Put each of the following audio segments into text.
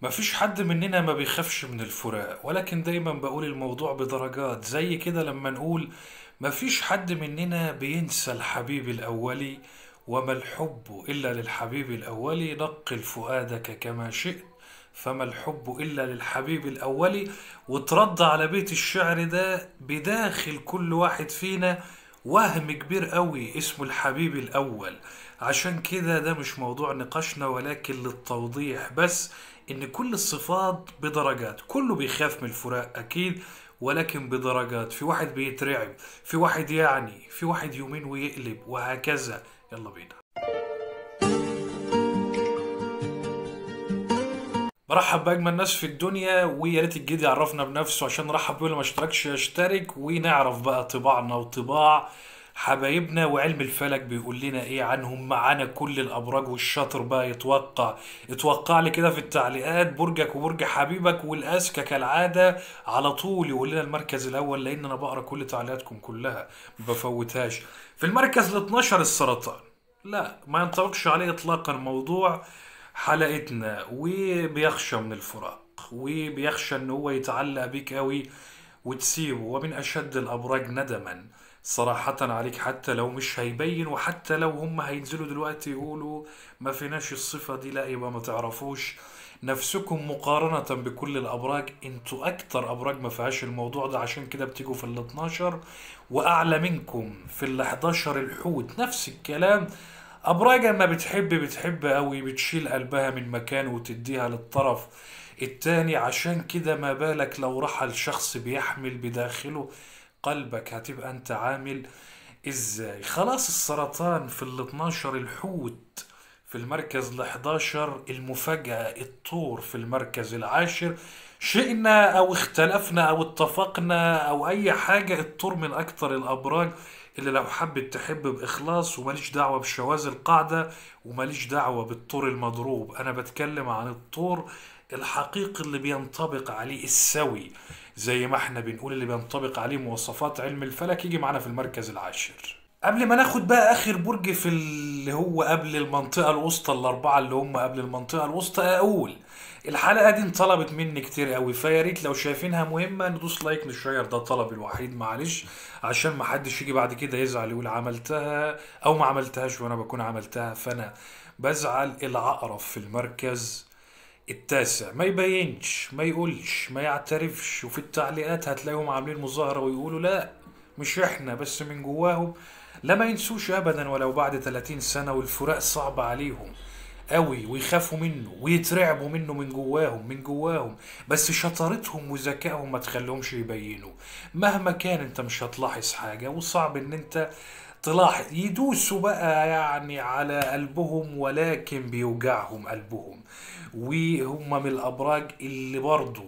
مفيش حد مننا ما بيخافش من الفراق، ولكن دايما بقول الموضوع بدرجات. زي كده لما نقول مفيش حد مننا بينسى الحبيب الأولي، وما الحب إلا للحبيب الأولي، نقل فؤادك كما شئت، فما الحب إلا للحبيب الأولي. وترد على بيت الشعر ده بداخل كل واحد فينا وهم كبير قوي اسمه الحبيب الأول. عشان كده ده مش موضوع نقاشنا، ولكن للتوضيح بس ان كل الصفات بدرجات. كله بيخاف من الفراق اكيد، ولكن بدرجات. في واحد بيترعب، في واحد في واحد يومين ويقلب، وهكذا. يلا بينا. برحب باجمل ناس في الدنيا، ويا ريت الجديد يعرفنا بنفسه عشان نرحب بيه. اللي ما اشتركش يشترك، ونعرف بقى طباعنا وطباع حبايبنا. وعلم الفلك بيقول لنا ايه عنهم. معانا كل الابراج، والشاطر بقى اتوقع لي كده في التعليقات برجك وبرج حبيبك، والاذكى كالعاده على طول يقول لنا المركز الاول، لان انا بقرا كل تعليقاتكم كلها ما بفوتهاش. في المركز ال 12 السرطان. لا، ما ينطبقش عليه اطلاقا موضوع حلقتنا. وبيخشى من الفراق، وبيخشى ان هو يتعلق بيك قوي وتسيبه. ومن اشد الابراج ندما صراحة عليك، حتى لو مش هيبين، وحتى لو هم هينزلوا دلوقتي يقولوا ما فيناش الصفة دي، لا يبقى ما تعرفوش نفسكم مقارنة بكل الأبراج. انتوا أكتر أبراج ما فيهاش الموضوع ده، عشان كده بتيجوا في ال 12. وأعلى منكم في ال 11 الحوت، نفس الكلام. أبراج ما بتحب قوي، بتشيل قلبها من مكان وتديها للطرف التاني. عشان كده ما بالك لو رحل شخص بيحمل بداخله قلبك، هتبقى انت عامل ازاي؟ خلاص، السرطان في ال 12 الحوت. في المركز ال 11 المفاجأة الطور. في المركز العاشر شئنا او اختلفنا او اتفقنا او اي حاجة، الطور من اكتر الابراج اللي لو حبت تحب بإخلاص، وماليش دعوة بشواذ القاعدة، وماليش دعوة بالطور المضروب. أنا بتكلم عن الطور الحقيقي اللي بينطبق عليه السوي، زي ما احنا بنقول اللي بينطبق عليه مواصفات علم الفلك، يجي معانا في المركز العاشر. قبل ما ناخد بقى اخر برج في اللي هو قبل المنطقة الوسطى، الاربعة اللي هم قبل المنطقة الوسطى، اقول الحلقة دي انطلبت مني كتير قوي، فيا ريت لو شايفينها مهمة ندوس لايك نشير. ده طلب الوحيد، معلش، عشان ما حدش يجي بعد كده يزعل يقول عملتها او ما عملتهاش وانا بكون عملتها. فانا بزعل. العقرب في المركز التاسع ما يبينش، ما يقولش، ما يعترفش، وفي التعليقات هتلاقيهم عاملين مظاهرة ويقولوا لا مش احنا، بس من جواهم لا ما ينسوش ابدا ولو بعد 30 سنة. والفراق صعب عليهم قوي، ويخافوا منه ويترعبوا منه من جواهم. بس شطارتهم وذكائهم ما تخليهمش يبينوا. مهما كان انت مش هتلاحظ حاجة، وصعب ان انت تلاحظ. يدوسوا بقى على قلبهم، ولكن بيوجعهم قلبهم. وهم من الأبراج اللي برضو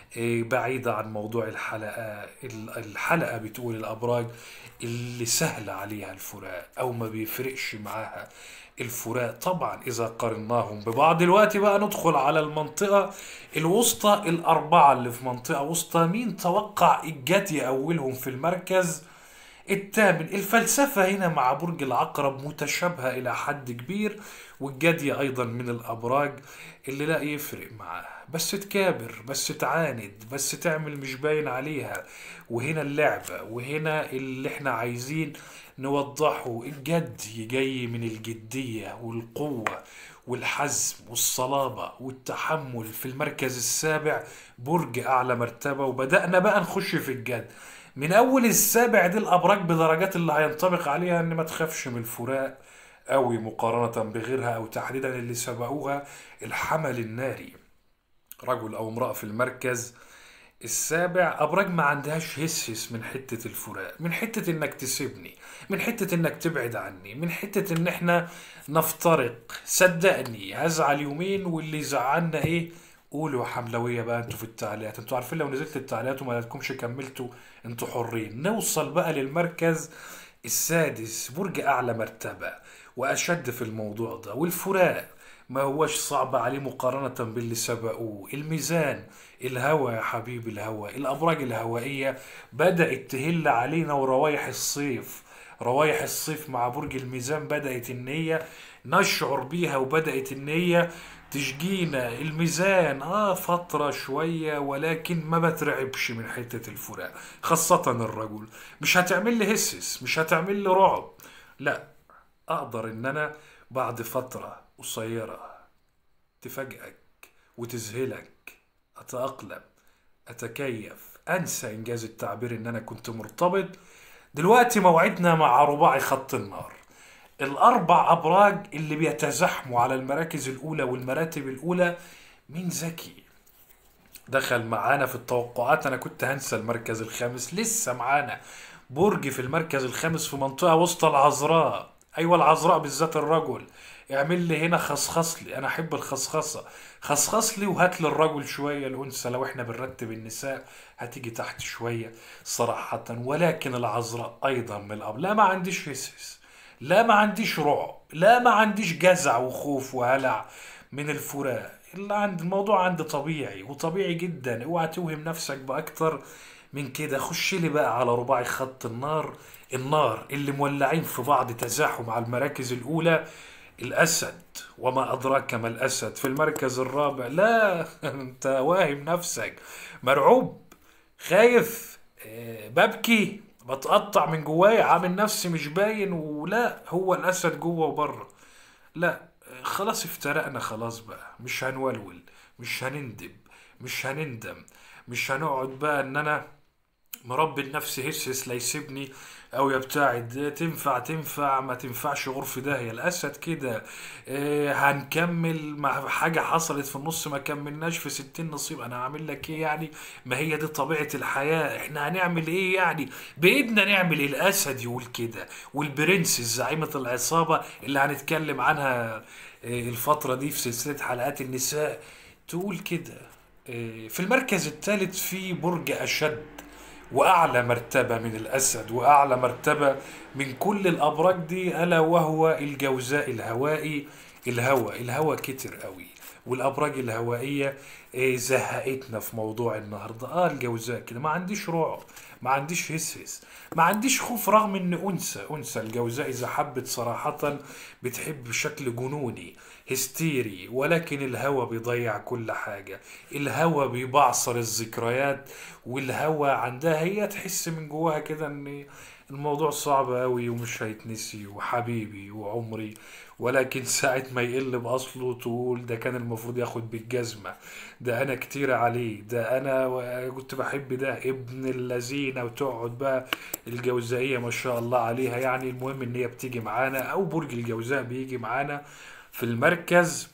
بعيدة عن موضوع الحلقة. الحلقة بتقول الأبراج اللي سهل عليها الفراق أو ما بيفرقش معاها الفراق، طبعا إذا قارناهم ببعض. دلوقتي بقى ندخل على المنطقة الوسطى. الأربعة اللي في منطقة وسطى، مين توقع الجدي أولهم في المركز الثامن؟ الفلسفة هنا مع برج العقرب متشابهة إلى حد كبير، والجدي أيضا من الأبراج اللي لا يفرق معاها، بس تكابر، بس تعاند، بس تعمل مش باين عليها. وهنا اللعبة، وهنا اللي احنا عايزين نوضحه. الجدي جاي من الجدية والقوة والحزم والصلابة والتحمل. في المركز السابع برج أعلى مرتبة. وبدأنا بقى نخش في الجد. من اول السابع دي الابراج بدرجات اللي هينطبق عليها ان ما تخافش من الفراق قوي مقارنة بغيرها، او تحديدا اللي سبقوها. الحمل الناري، رجل او امرأة في المركز السابع. ابراج ما عندهاش هسهس من حتة الفراق، من حتة انك تسيبني، من حتة انك تبعد عني، من حتة ان احنا نفترق. صدقني هزعل يومين، واللي زعلنا ايه قولوا حملوية بقى انتوا في التعليقات. انتوا عارفين لو نزلت التعليقات وما لكمش كملتوا، انتوا حرين. نوصل بقى للمركز السادس، برج اعلى مرتبة واشد في الموضوع ده. والفراق ما هوش صعب عليه مقارنة باللي سبقوه. الميزان، الهوى يا حبيبي، الهوى. الأبراج الهوائية بدأت تهل علينا، وروايح الصيف، روايح الصيف مع برج الميزان بدأت إن هي نشعر بيها وبدأت ان هي تشجينا. الميزان فترة شوية، ولكن ما بترعبش من حتة الفراق، خاصة الرجل. مش هتعمل لي هسس، مش هتعمل لي رعب، لا. اقدر ان انا بعد فترة قصيرة تفاجئك وتذهلك، اتأقلم، اتكيف، انسى انجاز التعبير ان انا كنت مرتبط. دلوقتي موعدنا مع رباعي خط النار، الاربع ابراج اللي بيتزاحموا على المراكز الاولى والمراتب الاولى. مين ذكي دخل معانا في التوقعات؟ انا كنت هنسى المركز الخامس. لسه معانا برج في المركز الخامس في منطقة وسط العذراء. ايوه العذراء بالذات الرجل. اعمل لي هنا خصخص لي، انا احب الخصخصة. خصخص لي وهات لي الرجل شوية. الانثى لو احنا بنرتب النساء هتيجي تحت شوية صراحة. ولكن العذراء ايضا من الاب. لا ما عنديش هسهس، لا ما عنديش رعب، لا ما عنديش جزع وخوف وهلع من الفراق. اللي عند الموضوع عندي طبيعي وطبيعي جدا. اوعى توهم نفسك باكتر من كده. خش لي بقى على رباعي خط النار، النار اللي مولعين في بعض تزاحم على المراكز الاولى. الاسد، وما ادراك ما الاسد في المركز الرابع. لا انت واهم نفسك، مرعوب، خايف، ببكي، بتقطع من جوايا، عامل نفسي مش باين. ولا هو الاسد جوه وبره. لا خلاص افترقنا، خلاص بقى مش هنولول، مش هنندب، مش هنندم. مش هنقعد بقى ان انا مربي لنفسي هسهس لا يسيبني او يبتعد. تنفع تنفع، ما تنفعش غرف داهية. الاسد كده. هنكمل مع حاجة حصلت في النص ما كملناش في 60 نصيب. انا هعمل لك ايه يعني؟ ما هي دي طبيعة الحياة. احنا هنعمل ايه يعني؟ بايدنا نعمل. الاسد يقول كده. والبرنس زعيمة العصابة اللي هنتكلم عنها الفترة دي في سلسلة حلقات النساء تقول كده. في المركز الثالث في برج أشد، وأعلى مرتبة من الأسد وأعلى مرتبة من كل الأبراج دي، ألا وهو الجوزاء الهوائي. الهوا كتر قوي، والأبراج الهوائية زهقتنا في موضوع النهاردة. الجوزاء كده ما عنديش رعب، ما عنديش هسهس، ما عنديش خوف. رغم ان انثى الجوزاء اذا حبت صراحة بتحب بشكل جنوني هستيري. ولكن الهوى بيضيع كل حاجة، الهوى بيبعصر الذكريات. والهوى عندها هي تحس من جواها كده ان الموضوع صعب قوي ومش هيتنسي وحبيبي وعمري. ولكن ساعة ما يقل بأصله تقول ده كان المفروض ياخد بالجزمة، ده أنا كتير عليه، ده أنا كنت بحب ده ابن اللذينة. وتقعد بقى الجوزائية ما شاء الله عليها. يعني المهم إن هي بتيجي معانا، أو برج الجوزاء بيجي معانا في المركز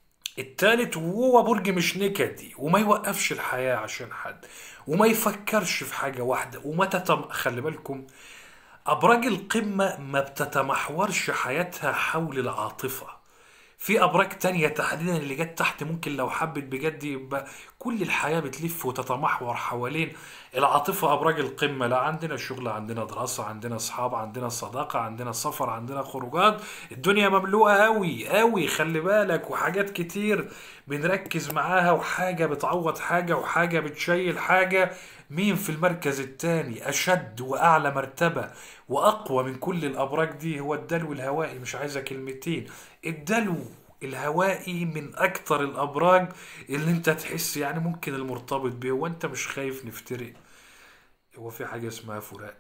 التالت. وهو برج مش نكدي وما يوقفش الحياة عشان حد، وما يفكرش في حاجة واحدة خلي بالكم، أبراج القمة ما بتتمحورش حياتها حول العاطفة. في أبراج تانية تحديدا اللي جت تحت ممكن لو حبت بجد يبقى كل الحياة بتلف وتتمحور حوالين العاطفة. أبراج القمة لا، عندنا شغل، عندنا دراسة، عندنا أصحاب، عندنا صداقة، عندنا سفر، عندنا خروجات. الدنيا مملوءة أوي أوي خلي بالك، وحاجات كتير بنركز معاها، وحاجة بتعوض حاجة، وحاجة بتشيل حاجة. مين في المركز التاني أشد وأعلى مرتبة وأقوى من كل الأبراج دي؟ هو الدلو الهوائي. مش عايزة كلمتين. الدلو الهوائي من أكتر الأبراج اللي أنت تحس يعني ممكن المرتبط بيه وأنت مش خايف نفترق. هو في حاجة اسمها فراق؟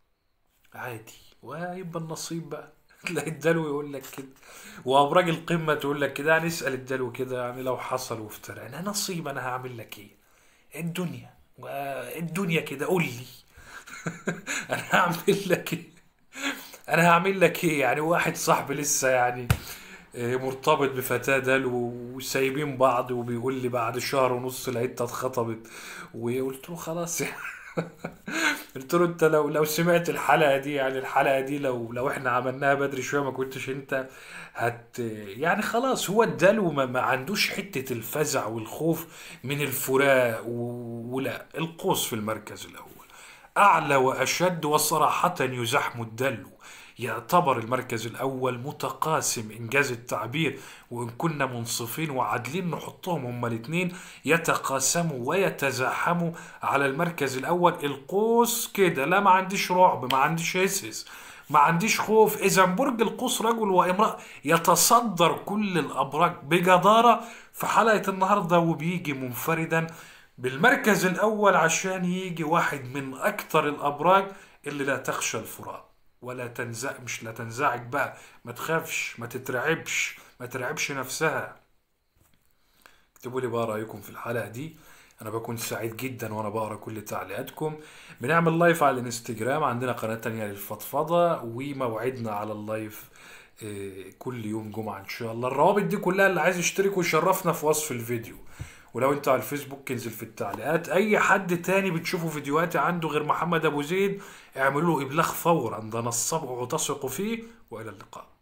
عادي، ويبقى النصيب بقى. تلاقي الدلو يقول لك كده، وأبراج القمة تقول لك كده. يعني اسأل الدلو كده، يعني لو حصل وافترقنا نصيب، أنا هعمل لك إيه؟ الدنيا، الدنيا كده قول لي. انا هعمل لك ايه؟ انا هعمل لك ايه يعني؟ واحد صاحبي لسه يعني مرتبط بفتاة دلو وسايبين بعض، وبيقول لي بعد شهر ونص لقيتها اتخطبت. وقلت له خلاص يعني. قلت له انت لو سمعت الحلقة دي، يعني الحلقة دي لو احنا عملناها بدري شوية ما كنتش انت يعني خلاص. هو الدلو ما عندوش حتة الفزع والخوف من الفراق ولا. القوس في المركز الأول أعلى وأشد، وصراحة يزاحم الدلو. يعتبر المركز الأول متقاسم إنجاز التعبير، وإن كنا منصفين وعادلين نحطهم هما الاتنين يتقاسموا ويتزاحموا على المركز الأول. القوس كده لا، ما عنديش رعب، ما عنديش هسس، ما عنديش خوف. اذا برج القوس رجل وامرأة يتصدر كل الابراج بجدارة في حلقة النهاردة، وبيجي منفردا بالمركز الاول عشان يجي واحد من اكتر الابراج اللي لا تخشى الفراق ولا تنزعج. مش لا تنزعج بقى، ما تخافش، ما تترعبش، ما ترعبش نفسها. اكتبوا لي بقى رأيكم في الحلقة دي، انا بكون سعيد جدا وانا بقرا كل تعليقاتكم. بنعمل لايف على الانستجرام، عندنا قناة تانية للفضفضة، وموعدنا على اللايف كل يوم جمعة ان شاء الله. الروابط دي كلها اللي عايز يشترك ويشرفنا في وصف الفيديو. ولو انت على الفيسبوك انزل في التعليقات. اي حد تاني بتشوفوا فيديوهاتي عنده غير محمد ابو زيد اعملوا له ابلاغ فورا، ده نصبه وتثقوا فيه. والى اللقاء.